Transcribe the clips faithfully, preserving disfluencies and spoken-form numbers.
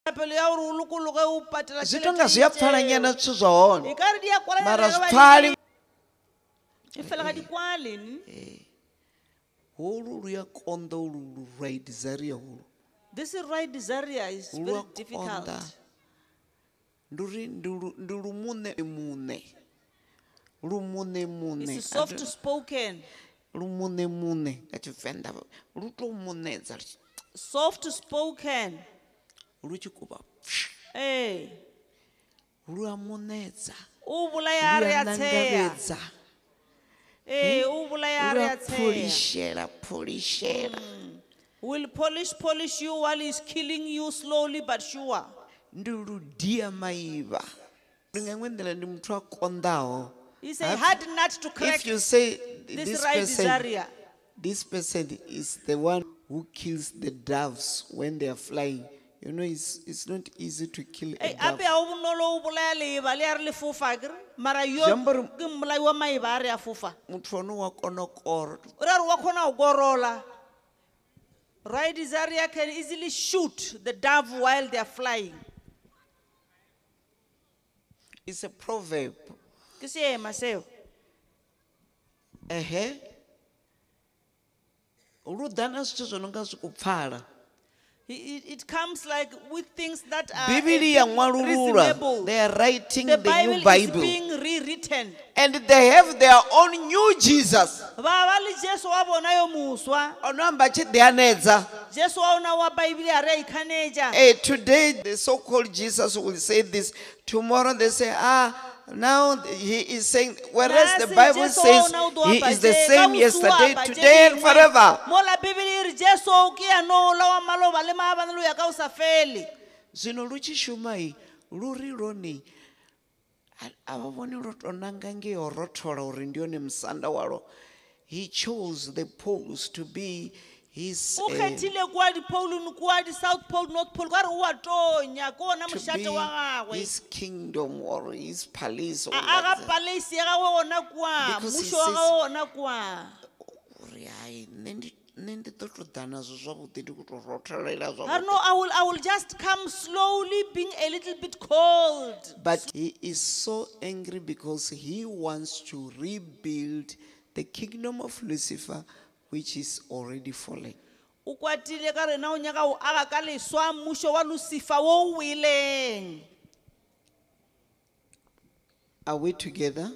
Zwithu nga zwi a pfala nyana zwithu zwa hone mara zwi pfali holu lu ya konda ulu right Zaria holu. This right Zaria is very difficult. Nduri nduru mune mune. Lumune mune. It's soft spoken. Lumune mune. Kachifenda. Luto mune zari. Soft spoken. Luchikuba. Eh. Luamuneza. Ubulaya ariatea. Eh, ubulaya ariatea. Polishera, polishera. Will polish polish you while he's killing you slowly but sure. Nduru dia maiva. Ngangwendela ndi muthu akondaho. It's a hard nut to crack. If you say this, this right person, Zaria. this person is the one who kills the doves when they are flying, you know, it's it's not easy to kill a dove. Mara yo ke mmolai wa maiba a re a fofa. Muthu ono wa konokoro. O ra re wa khona go gorola. Right Zaria can easily shoot the dove while they are flying. It's a proverb. Ke seema seo. Ehe. Uludana zwithu zwo nonga zwikupfala. It, it comes like with things that are reasonable. They are writing the, the Bible new Bible. Is being rewritten. And they have their own new Jesus. Hey, today the so-called Jesus will say this. Tomorrow they say, ah, now he is saying, whereas the Bible says he is the same yesterday, today, and forever. Zino luchi shumai luri roni ababoni rotonanga nge orotora urindione msanda walo. He chose the poles to be his uh, to be his kingdom or his palace or because he says, I will, I will just come slowly, being a little bit cold. But he is so angry because he wants to rebuild the kingdom of Lucifer, which is already fallen. Are we together?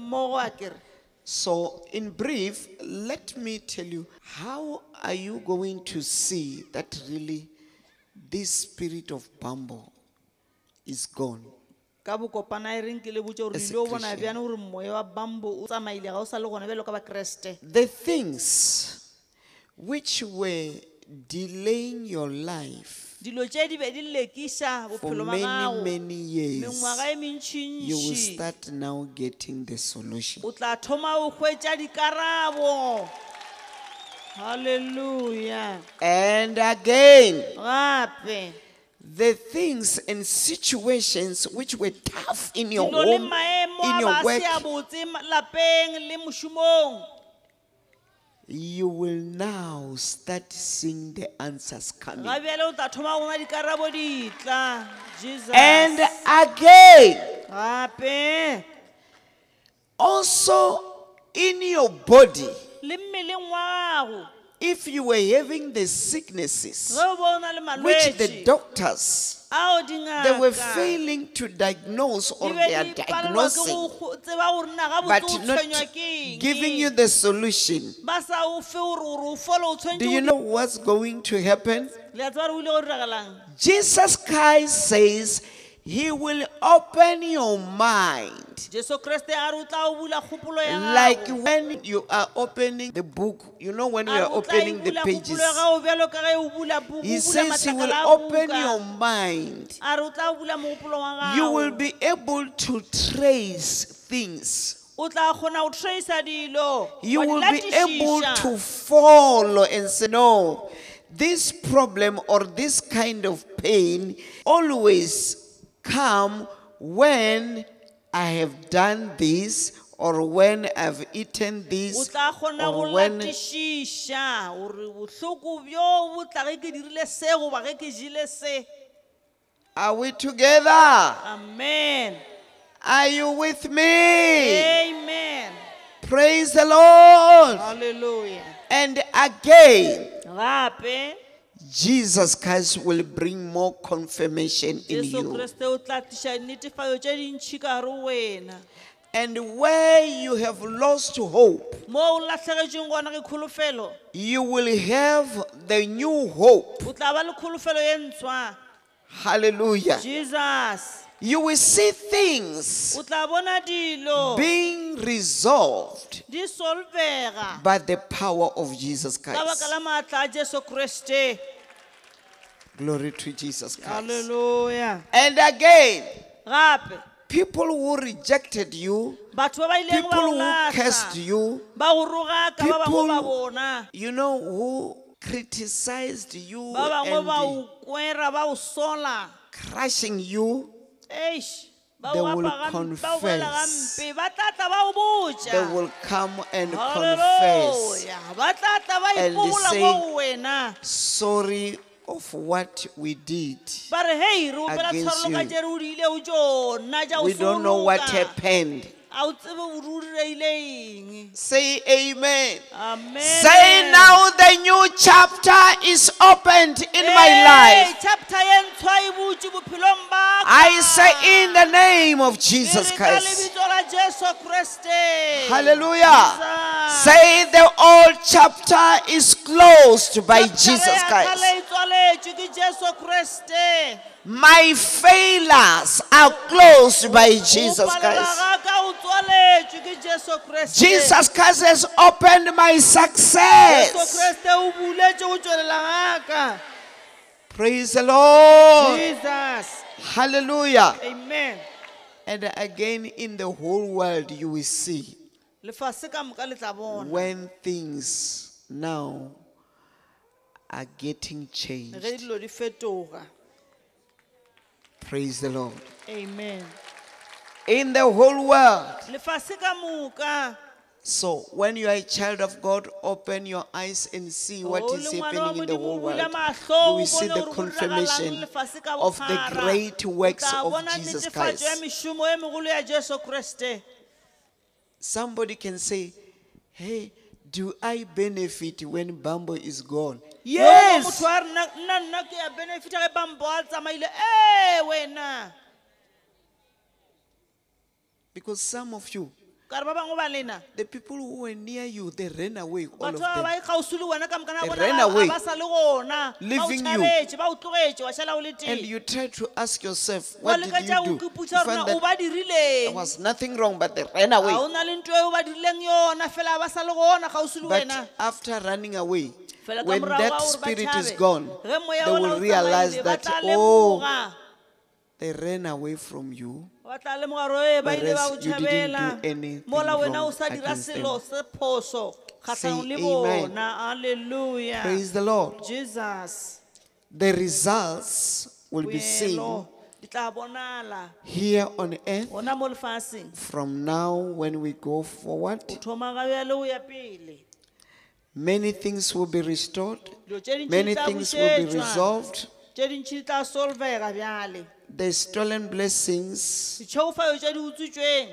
So, in brief, let me tell you, how are you going to see that really this spirit of Bambo is gone? The things which were delaying your life for many, many years, you will start now getting the solution. Hallelujah. And again, the things and situations which were tough in your home, in your work, you will now start seeing the answers coming. And again, also in your body, if you were having the sicknesses which the doctors, they were failing to diagnose, or they are diagnosing but not giving you the solution, do you know what's going to happen? Jesus Christ says he will open your mind. Like when you are opening the book, you know, when we are opening the pages, he says he will open your mind. You will be able to trace things. You will be able to follow and say, no, this problem or this kind of pain always come when I have done this, or when I've eaten this, or when Are we together? Amen. Are you with me? Amen. Praise the Lord. Hallelujah. And again, Gape, Jesus Christ will bring more confirmation in Jesu you. Kriste o tla tlisha netefatso tše dintšhi ka gare ho wena. And where you have lost hope, Mo o latlhegetsweng gona ke kholofelo, you will have the new hope. o tla ba le kholofelo ye ntshwa. Hallelujah. Jesus. You will see things O tla bona dilo being resolved di solvega by the power of Jesus ka baka Christ. la maatla a Jesu Kriste. Glory to Jesus Christ. Hallelujah. And again, Gape, people who rejected you, batho ba ba ileng ba people o who cursed lahla, you, ba go rogaka, ba bangwe ba people, bona, you know, who criticized you ba bangwe ba and o kwera, ba o sola. crushing you, Eish, ba They o will gapa gampe, ba o boela confess. gampe, ba tla tla ba o botša. they will come and confess. Hallelujah. Ba tla tla ba and ipola say- mo go wena. Sorry of what we did. Ba re, hey, re opela Against tshwarelo ka you. tšere o di ile o tšona, tša o We don't know what soloka. happened. A o tsebe o direile eng. Say amen. Amen. Say now the new chapter is opened in my Hey, life. chapter ye ntshwa e butše bophelong ba ka. I say in the name of Jesus Ke re ka Christ. lebitso la Jesu Kriste. Hallelujah. Jesus. Say the old chapter is closed by Chapter Jesus ya Christ. kgale e tswaletšwe ke Jesu Kriste. My failures are closed by Jesus O palela Christ. ga ka o tswaletšwe ke Jesu Kriste. Jesus Christ has opened my Jesu success. Kriste o buletše go tšwelela ga ka. Praise the Lord. Jesus. Hallelujah. Amen. And again, in the whole world, you will see Lefase ka moka le tla bona. when things now are getting Ge changed. dilo di fetoga. Praise the Lord. Amen. In the whole world. Lefase ka moka. So, when you are a child of God, open your eyes and see what O is le ngwana wa happening in the Modimo, whole o bule world. mahlo, You o will see bone the hore go confirmation diragalang lefase ka of the bophara. great O works tla of bona Jesus netefatšo ya Christ. mešomo e megolo ya Jesu Kriste. Somebody can say, hey, do I benefit when Bambo is gone? Yo, Yes. motho a re, "Nna- nna nna ke ya benefita ge Bambo a tsamaile." Eh, wena. Because some of you, Ka re ba bangwe ba lena, the people who were near you, they ran away, all batho of ba them. ba ikgausi le wena ka moka na They bona ran ba- away, ba ba sa le gona. Ba o leaving you. tšhabetše, ba o tlogetše, wa šala o le And tee. you try to ask yourself, Wa what did leka tša you go do? keputša You gore find na o that ba there dirileng. was nothing wrong, but they ran Ga away. o na le ntho eo ba dirileng yona, fela ba sa le gona kgausi le But wena. after running away, Fela ka when morago that ga gore ba spirit is tšhabe, gone, ge moya they ola will o realize tsamaile, ba that, tla oh, lemoga. they ran away from you. Ba tla lemoga gore, "Eh, ba ile ba o Whereas you didn't do tšhabela." anything Mola wena wrong o sa dira against selo se phoso kgatlhanong Say le amen. bona. Hallelujah. Praise the Lord. Jesus. The results will be seen Boelo di tla bonala here on earth gona mo lefaseng. from now when we go forward. O thoma ga bjale o ya pele. Many things will be restored. Dilo tše dintši Many di tla things will be bušetšwa. resolved. Tše dintši di tla solvega bjale. The stolen blessings Ditšheufayo tše di utswitšweng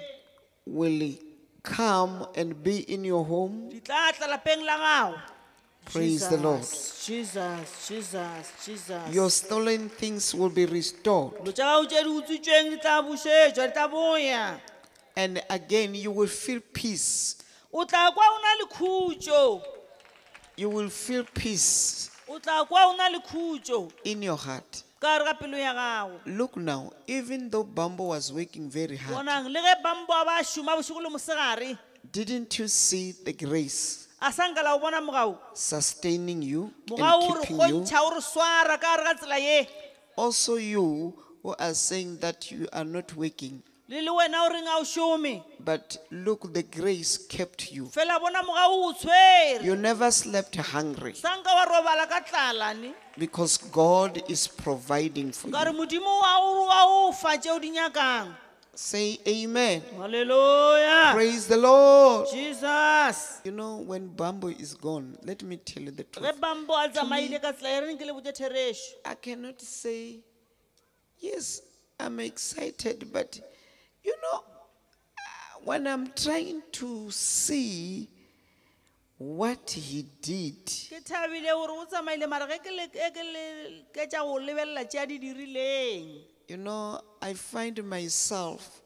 will come and be in your home. di tla tla lapeng la gago. Praise the Lord. Jesus, Jesus, Jesus. Your stolen things will be restored. Dilo tša gago tše di utswitšweng di tla bušetšwa, di tla boya. And again, you will feel peace. O tla kwa o na le khutšo. You will feel peace O tla kwa o na le khutšo in your heart. ka gare ga pelo ya gago. Look now, even though Bambo was working very hard, Bonang le ge Bambo a ba šoma bošego le mosegare, didn't you see the grace a sa nka la o bona mogau. sustaining you Mogau o and re keeping you? kgontšha o re swara ka gare ga tsela ye. Also, you who are saying that you are not working, Le le wena o reng a o šome. but look, the grace kept you. Fela bona mogau o tshwere. You never slept hungry Sa nka wa robala ka tlalane. because God is providing for Ka re you. Modimo wa o wa o fa tšeo di nyakang. Say amen. Hallelujah. Praise the Lord. Jesus. You know, when Bambo is gone, let me tell you the Ge truth. Bambo a tsamaile ka tsela e reng ke le botse therešo. I cannot say yes, I'm excited, but you know, uh, when I'm trying to see what he did, Ke thabile hore o tsamaile mara ge ke le ge ke le ke tša go lebelela tša di dirileng. you know, I find myself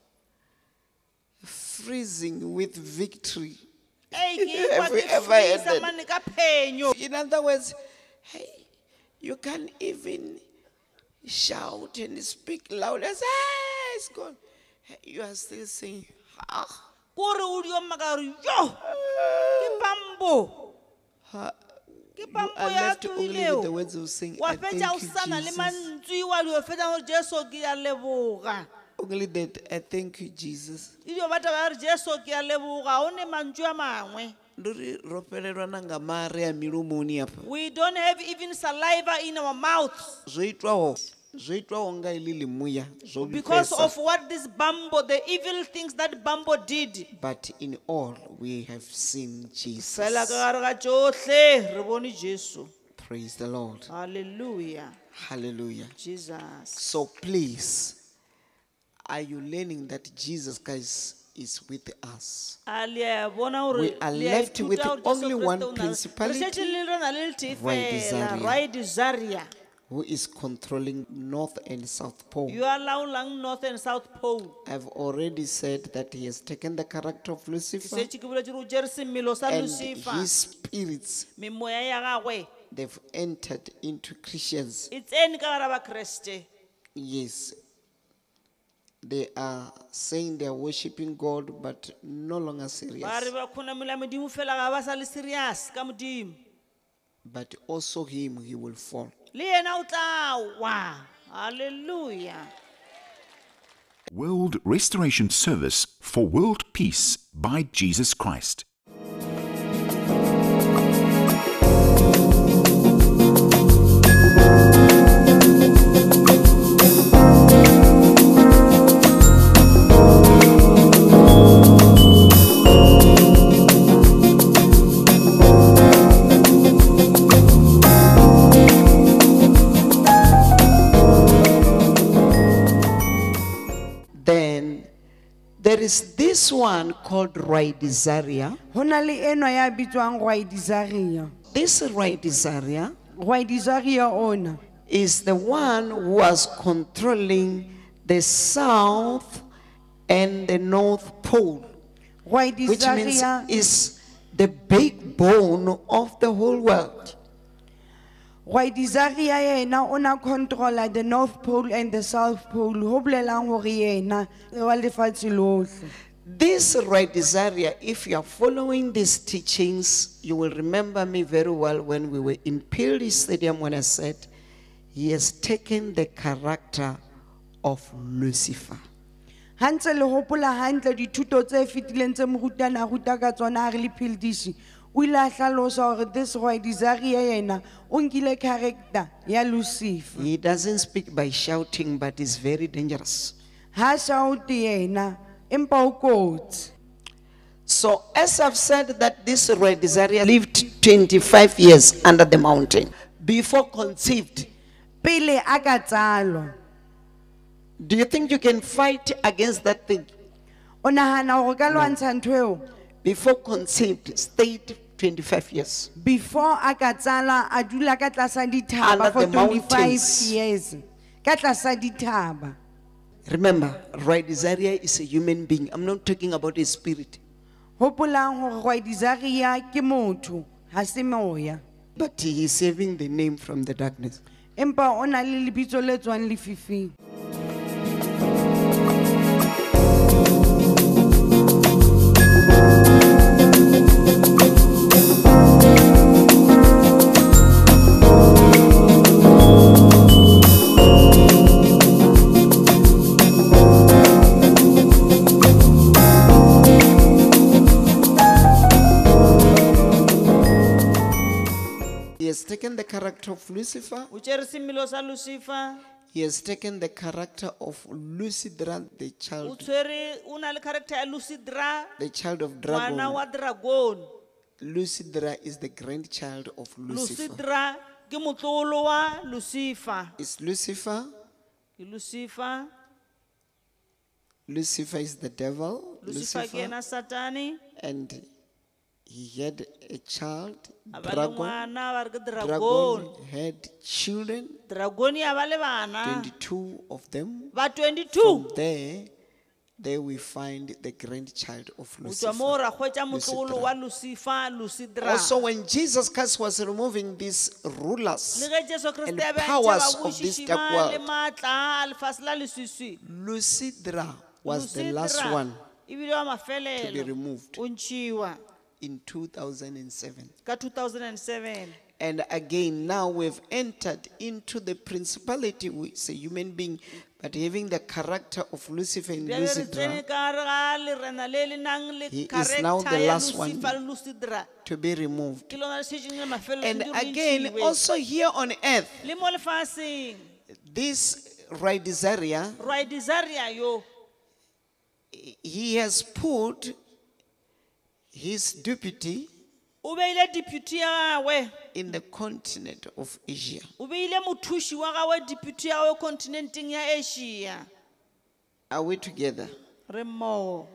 freezing with victory. Ei, ke kwa Have you ke ever heard freeza that? mane ka phenyo. In other words, hey, you can't even shout and speak loud as hey, it's gone. Hey, you are still saying, ah, Kore o di omaka gore yo ke pambo. ah, Ke you pambo are ya left only with the tlohilego. words of saying, Wa I fetša o thank you, sana le Jesus. mantswe wa di o fetša gore Jesu ke a leboga. Only that, I thank you, Jesus. E dio batla ba re Jesu ke a leboga o ne mantswe a mangwe. Nduri ropelelwa na nga mare ya milomoni apa. We don't have even saliva in our mouths Zwo itwaho, zwo itwaho nga ili limuya, zwo because bifesa. of what this Bambo, the evil things that Bambo did. But in all, we have seen Jesus. Fela ka gare ga tšohle re bone Jesu. Praise the Lord. Hallelujah. Hallelujah. Jesus. So please, are you learning that Jesus Christ is with us? We are We are left with only one principality, Right Zaria. who is controlling North and South Pole. You are laolang North and South Pole. I've already said that he has taken the character of Lucifer, Se ke boletše gore o jere semelo sa and Lucifer. his spirits, Memoya ya gagwe they've entered into Christians. e tsene ka gare ba Kreste. Yes. They are saying they are worshiping God, but no longer serious. Ba re ba khonamela Modimo fela ga ba sa le serious ka Modimo. But also him, he will fall. Le yena o tla wa. Hallelujah. World Restoration Service for World Peace by Jesus Christ. Then there is this one called Raidizaria. Hona le eno ya bitswang Raidizaria. This Raidizaria Raidizaria ona is the one who was controlling the south and the north pole, which means Raidizaria is the backbone of the whole world. Raidizaria yena ona controla the North Pole and the South Pole. Ho bolelang hore yena wa lefatshe lohle. This Raidizaria, if you are following these teachings, you will remember me very well when we were in Pili Stadium when I said, he has taken the character of Lucifer. Hantse le hopola hantle dithuto tse fetileng tse morutana a ruta ka tsona a re le Pildishi. O ile a hlalosa hore this Raidizaria yena o nkile character ya Lucifer. He doesn't speak by shouting, but is very dangerous. Ha shout yena empa o kotsi. So as I've said that this Raidizaria lived twenty-five years under the mountain before conceived. Pele a ka tsalwa. Do you think you can fight against that thing? O nahana hore ka lwantsha ntho eo? Before conceived, stayed twenty-five years. Before a ka tsala a dula ka tlasa Under dithaba for the twenty-five mountains. years. Ka tlasa dithaba. Remember, Raidizaria is a human being. I'm not talking about a spirit. Hopolang hore Raidizaria ke motho, ha se moya. But he is saving the name from the darkness. Empa o na le lebitso le tswang lefifing. He has taken the character of Lucifer. O jere semelo sa Lucifer. He has taken the character of Lucidra, the O child, tshwere o na le character ya Lucidra, the child of ngwana dragon. wa dragon. Lucidra is the grandchild of Lucifer. Lucidra ke motlolo wa Lucifer. It's Lucifer Ke Lucifer, Lucifer is the devil, Lucifer ke Lucifer, ena Satani, and he had a child, a ba le dragon. ngwana ba re ke dragon. Dragon had children, Dragon ya ba le bana, twenty-two of them. ba twenty-two. From there, there we find the grandchild of Go tswa moo Lucifer. ra hwetša motlogolo wa Lucifer. Lucifer, Lucidra. Also, when Jesus Christ was removing these Le rulers, ge Jesu Kriste and a be a powers ntšha of this babušiši dark ba le world, maatla a lefase la leswiswi, Lucidra was the last Lucidra, one ebile wa to be mafelelo, removed o ntšhiwa in two thousand seven. ka two thousand seven. And again, now we've entered into the principality, who is a human being, but having the character of Lucifer and Bjale re tsene Lucifer ka gare ga lerena le le nang le He is now character the ya last one. Lucifer le Lucidra. to be removed. Ke lona le šetšeng le mafelelo And sentse re again, ntšhiwe. also here on earth, Le mo lefaseng, this Raidizaria, Roi Dizaria yo, he has put his deputy o beile deputy ya gagwe, in the continent of Asia. o beile mothuši wa gagwe deputy ya gagwe kontinenteng ya Asia. Are we together? Re mmogo.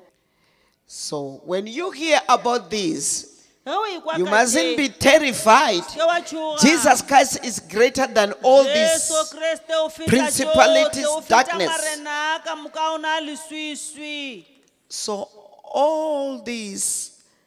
So when you hear about this, Ge o ekwa you ka mustn't tše, be terrified. ke wa tšhoga. Jesus Christ is greater than all Jesu this. Kriste o feta principalities, tšohle, o feta darkness. marena a ka moka o na le leswiswi. So all these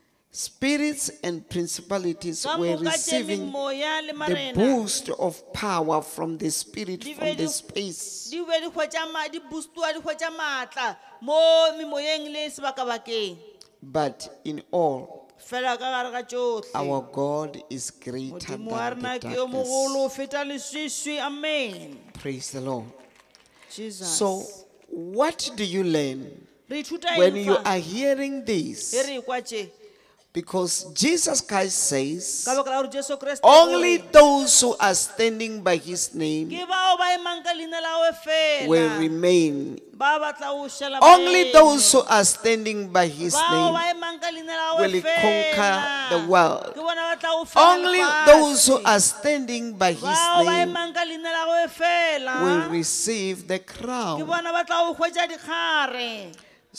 spirits and principalities Ka were moka tše receiving memoya le the marena, boost of power from the spirit, Di from be the di- space. di be di hwetša ma- di boostiwa, di hwetša maatla mo memoyeng le sebakabakeng. But in all, Fela ka gare ga tšohle, our God is greater Modimo wa than rena the ke yo mogolo darkness. o feta leswiswi. Amen. Praise the Lord. Jesus. So, what do you learn Re ithuta when eng you fa? are hearing this? Ge re ekwa tše, Because Jesus Christ says, ka baka la gore Jesu Kriste o only re, those who are standing by his name ke bao ba emang ka leina la gagwe will fela, remain. ba batla o šala Only baeng. those who are standing by his Bao ba name, emang ka leina la gagwe will conquer fela, the world. ke bona ba tla o fela only lefase. those who are standing by his Bao ba name emang ka leina la gagwe fela, will receive the ke crown. bona ba tla o hwetša dikgare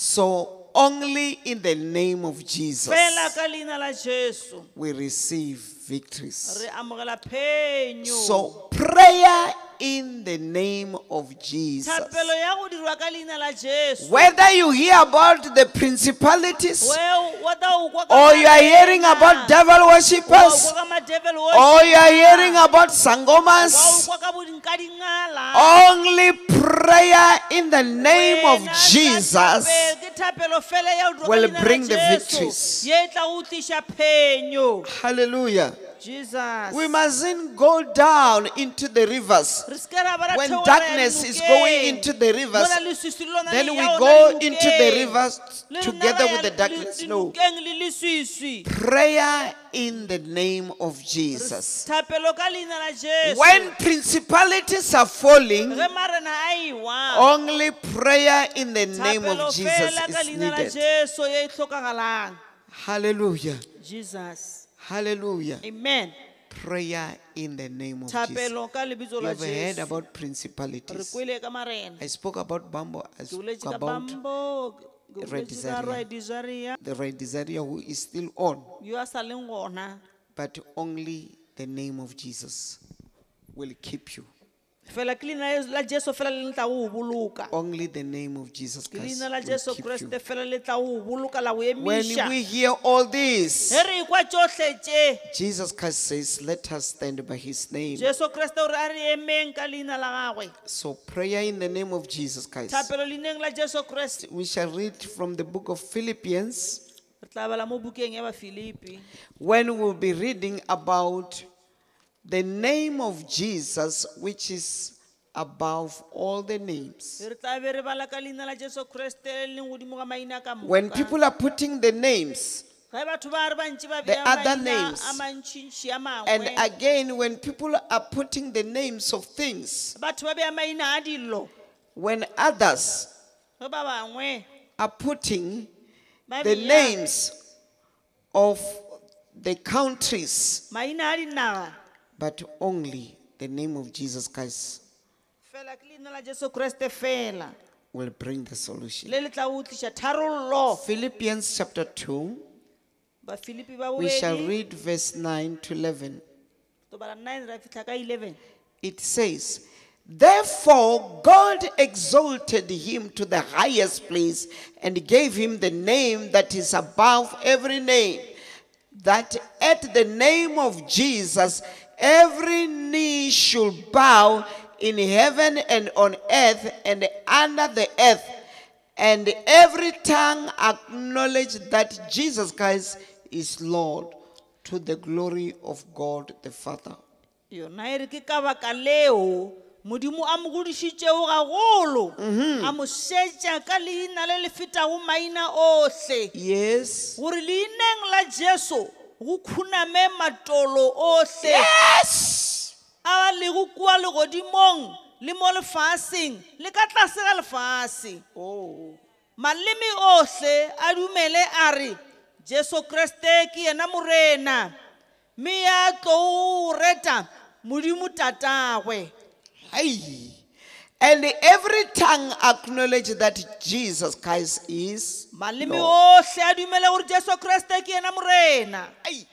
So only in the name of Jesus fela ka leina la Jesu we receive victories. re amogela phenyo. So prayer in the name of Jesus. Thapelo ya go dirwa ka leina la Jesu. Whether you hear about the principalities Well, whether o kwa ka or you are hearing marena, about devil wa o worshippers kwa ka ma-devil or you are worshiper, hearing about wa o sangomas, kwa ka bodinka-dingala, only prayer in the name of wena ka Jesus thapelo- ke thapelo fela ya go dirwa ka will leina la bring the Jesu, victories. ye e tla go tliša phenyo. Hallelujah. Jesus. We mustn't go down into the rivers. Re se ke ra ba ra When theogela ya darkness is dinokeng. going into the rivers, Mola leswiswi le lona then le we ya ona go dinokeng. into the rivers Le lona together ra with ya the darkness. le- No. dinokeng le leswiswi. Prayer in the name of Jesus. Thapelo ka leina la Jesu. When principalities are falling, Ge marena a ewa, only prayer in the name thapelo of Jesus fela ka is leina la needed. Jesu ye e tlhokagalang. Hallelujah. Jesus. Hallelujah. Amen. Prayer in the name of Jesus. Thapelo ka lebitso la You've heard Jesu. about Re principalities. kwele ka marena. I spoke about Bambo. I Ke spoke boletše ka about Bambo, ke Red boletše ka Zaria. Roi Dizaria, the right desire who is still on, yo a sa leng gona. but only the name of Jesus will keep you. Fela ke leina la Jesu fela le tla go o boloka. Only the name of Jesus Ke Christ leina la will Jesu keep you. Kriste fela le tla go o boloka la go When emiša. we hear all this, Ge re ekwa tšohle tše, Jesus Christ says, let us stand by his name. Jesu Kriste o re a re emeng ka leina la gagwe. So prayer in the name of Jesus Christ. Thapelo leineng la Jesu Kriste. We shall read from the book of Philippians, Re tla bala mo bukeng ya Bafilipi. when we'll be reading about the name of Jesus, which is above all the names. Re tla be re bala ka leina la Jesu Kriste le leng godimo ga maina ka moka. When people are putting the names, Ge batho ba re bantši ba The beya other maina names. a mantšintši a and mangwe. again, when people are putting the names of things, Batho ba beya maina a dilo. when others Ge ba bangwe are putting ba the beya names of the countries, maina a dinaga, but only the name of Jesus Christ fela, ke leina la Jesu Kriste fela. will bring the solution. Le le tla o tlisha tharollo. Philippians chapter two, Ba Filipi ba we shall bobedi, read verse nine to eleven. to bala nine ra fihla ka eleven. It says, therefore God exalted him to the highest place and gave him the name that is above every name, that at the name of Jesus every knee should bow in heaven and on earth and under the earth, and every tongue acknowledge that Jesus Christ is Lord, to the glory of God the Father. Yona e re ke ka baka leo modimo a mo godisitšego gagolo a mo šetša ka leina le le fetago maina ohle Yes. gore leineng la Jesu go khuname matolo ohle Yes. a ba lego kua legodimong le mo lefaseng le ka tlase ga lefase. Oh. Maleme ohle a dumele a re Jesu Kriste ke yena morena mme ya tlo o reta modimo tatagwe. Hey. And every tongue acknowledge that Jesus Christ is Maleme Lord. ohle a dumele gore Jesu Kriste ke yena morena. Hey.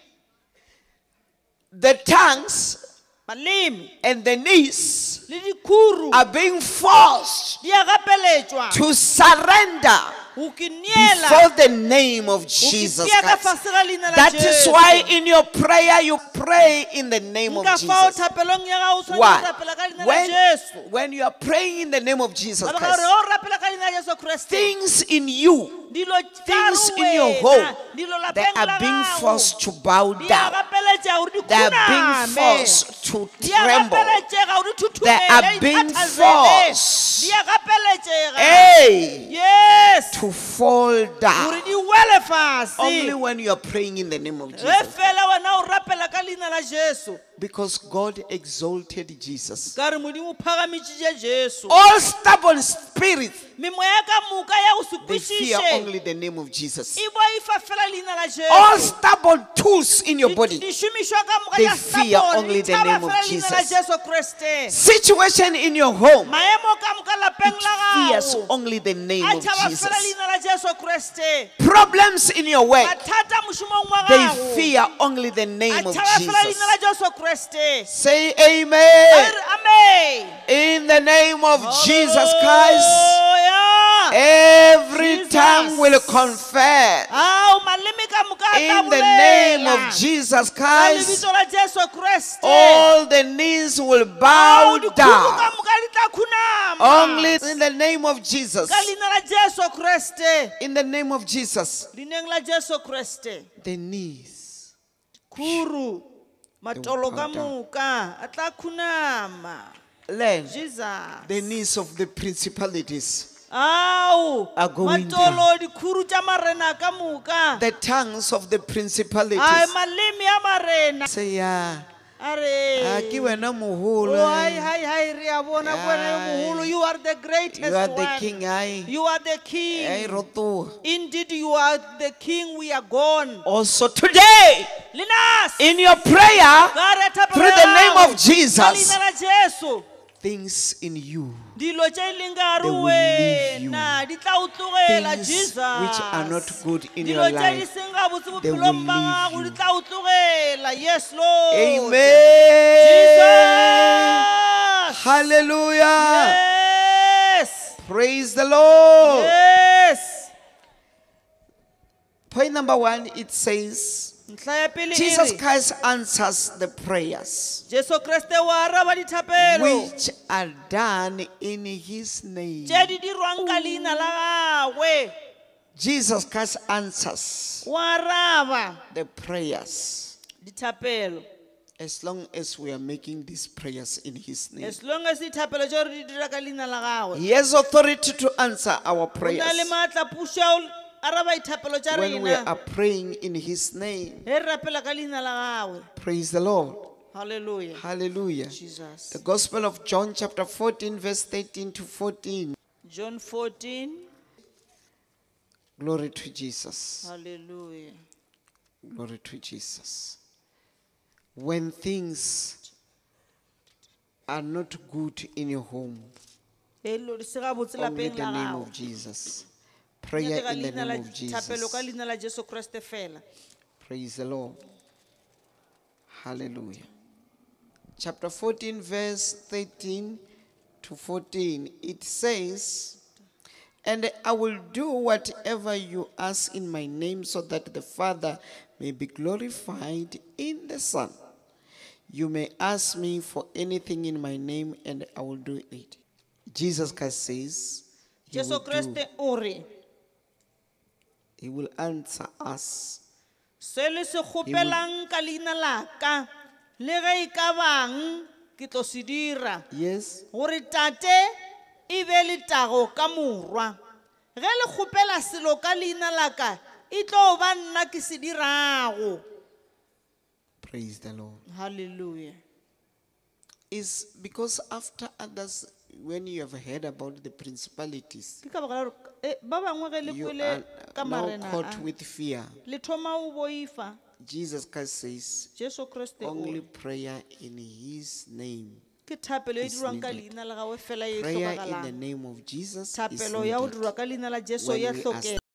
The tongues Maleme and the knees le dikhuru are being forced di a gapeletšwa to surrender go ke neela before the name of go ke Jesus pea ka Christ. fase ga leina la That is Jesu. why in your prayer you pray in the name of Nka fao Jesus. thapelong ya gago o tshwanetse Why? go rapela ka leina la When, Jesu. when you are praying in the name of Jesus Ka baka Christ, gore o rapela ka leina la Jesu Kriste things in you, dilo things tša in your wena, home, dilo they lapeng are la being gago, forced to bow di a down. gapeletša gore di They are being khuname. forced to Di a tremble. gapeletšega gore di They thuthumele, are di being thathazele. forced. Di a gapeletšega. Hey, Yes. to fall Gore down. di wele fase. Only when you are praying in the name of Ge Jesus. fela wena o rapela ka leina la Jesu. Because God exalted Jesus. Ka re modimo o phagamišitše Jesu. All stubborn spirits, Memoya ka moka ya go se they fear kwešiše. only the name of Jesus. E boifa fela leina la Jesu. All stubborn tools in your Di- body, di šomišwa ka moka they ya fear stubborn, only di the tšhaba name of fela leina la Jesus. Jesu Kriste. situation in your home, Maemo ka moka lapeng it la fears gago. only the name A of tšhaba fela Jesus. leina la Jesu Kriste. Problems in your work, Mathata mošomong wa they gago. fear only the A name of tšhaba fela Jesus. leina la Jesu Kriste. Say A amen. re amen. In the name of Jesus Christ, Hallelujah. every Jesus. tongue will confess. Ao maleme ka moka a tla In the name bolela. of Jesus Ka Christ, lebitso la Jesu Kriste. all the knees will Ao bow dikhuru down. ka moka di tla khunama. Only in the name of Jesus. Ka leina la Jesu Kriste. In the name of Jesus, Leineng la Jesu Kriste. the knees. Khuru matolo ka bow down. moka a tla khunama. Learn Jesus. the knees of the principalities, Ao Are going matolo dikhuru tša marena ka moka. the tongues of the Ai principalities. maleme a marena. Say, yeah, A re. ke wena moholo, Oh, hi, hi, hi, re a bona ke wena yo moholo. You are the greatest you are the one. king. I, You are the I king. roto. Indeed, you are the king. We are gone. Also today, Linas. in your prayer, through the name of Jesus, Leina la Jesu. things in you, Dilo tše e leng ka gare They will leave you. wena di tla o tlogela things Jesus. which are not good in Dilo your tše di life, seng gabotse they will bophelong ba leave gago you. di tla o tlogela. Yes, Lord. amen. Jesus. Hallelujah. Yes. Praise the Lord. Yes. Point number one, it says, Ntlha ya pele e Jesus re, Christ answers the prayers Jesu Kriste wa araba dithapelo which are done in his name. tše di dirwang ka leina la gagwe. Jesus Christ answers Wa araba the prayers dithapelo. as long as we are making these prayers in his name. As long as dithapelo tšeo re di dira ka leina la gagwe. He has authority to answer our O prayers na le maatla pušo ya go araba dithapelo tša when we rena. are praying in his name. Ge re rapela ka leina la gagwe. Praise the Lord. Hallelujah. Hallelujah. Jesus. The Gospel of John chapter fourteen verse thirteen to fourteen. John fourteen. Glory to Jesus. Hallelujah. Glory to Jesus. When things are not good in your home. Hello, di se gabotse Only lapeng the la name gago. of Jesus. Prayer Nyaka in the leina la name of thapelo ka Jesus. leina la Jesu Kriste fela. Praise the Lord. Hallelujah. Chapter fourteen, verse thirteen to fourteen, it says, and I will do whatever you ask in my name so that the Father may be glorified in the Son. You may ask me for anything in my name and I will do it. Jesus Christ says he Jesu will, do, Kriste o re, he will answer us. se le se kgopelang ka leina la ka, le ge e ka bang, ke tlo se dira. Yes, Gore tate e be le tago ka morwa. Ge le kgopela selo ka leina la ka, e tlo ba nna ke se dirago. praise the Lord. Hallelujah. Is because after others, when you have heard about the principalities, Ke ka baka la gore, eh, ba bangwe ge le you kwele are ka now marena caught a, with fear. le thoma o boifa. Jesus Christ says Jesu Kriste o only re, prayer in his name. ke thapelo e is dirwang ka needed. leina la gago fela e Prayer in the tlhokagalang. name of Jesus is Thapelo ya go needed dirwa ka leina la Jesu when ya we are tlhokega.